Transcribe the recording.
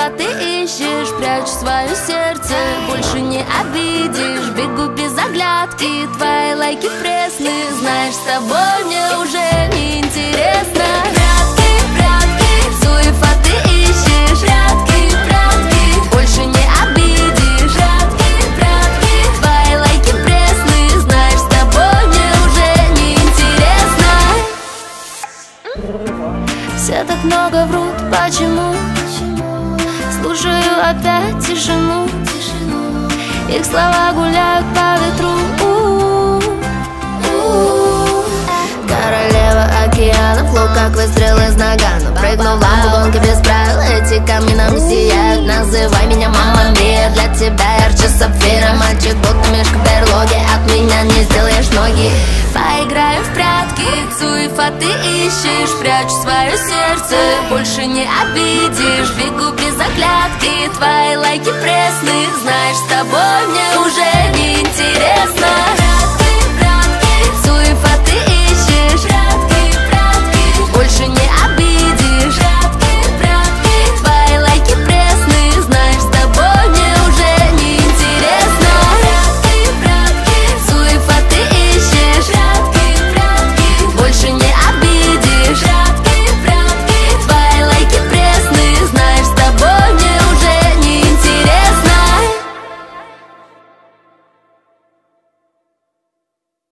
Суефа ты ищешь, прячь свое сердце, больше не обидишь. Бегу без оглядки, твои лайки пресные. Знаешь, с тобой мне уже не интересно. Прятки, прятки, суефа ты ищешь. Прятки, прятки, больше не обидишь. Прятки, прятки, твои лайки пресные. Знаешь, с тобой мне уже не интересно. Все так много врут, почему? Слушаю опять тишину. Их слова гуляют по ветру. Королева океанов, лук как выстрел из нагана. Прыгнул в ламбу, гонки без правил, эти камни нам сияют. Называй меня мама Мия, для тебя ярче сапфира. Мальчик будто мишка в берлоге, от меня не сделаешь ноги. Поиграем в прятки, суефа ты ищешь. Прячь свое сердце, больше не обидишь. Бегу без оглядки, твои лайки пресные. Знаешь, с тобой мне